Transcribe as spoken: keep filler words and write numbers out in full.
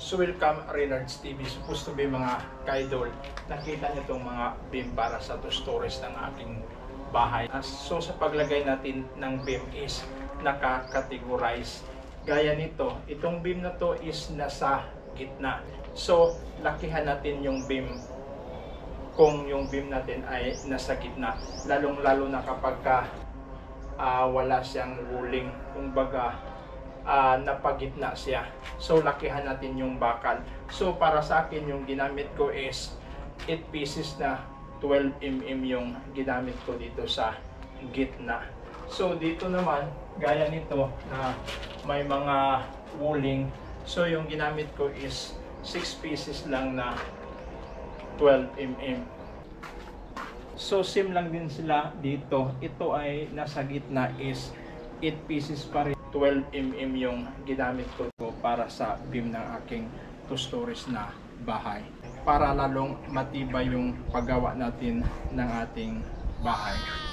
So welcome Reynards T V. Supposed to be mga kaidol. Nakita niyo itong mga beam para sa two stories ng aking bahay. So sa paglagay natin ng beam is naka-categorize. Gaya nito, itong beam na to is nasa gitna. So lakihan natin yung beam kung yung beam natin ay nasa gitna. Lalong lalo na kapag ka, uh, wala siyang ruling. Kung baga Uh, napagitna siya. So lakihan natin yung bakal. So para sa akin yung ginamit ko is eight pieces na twelve millimeters yung ginamit ko dito sa gitna. So dito naman gaya nito na may mga wooling. So yung ginamit ko is six pieces lang na twelve millimeters. So same lang din sila dito. Ito ay nasa gitna is eight pieces pa rin. twelve millimeters yung ginamit ko para sa beam ng aking two stories na bahay. Para lalong matibay yung paggawa natin ng ating bahay.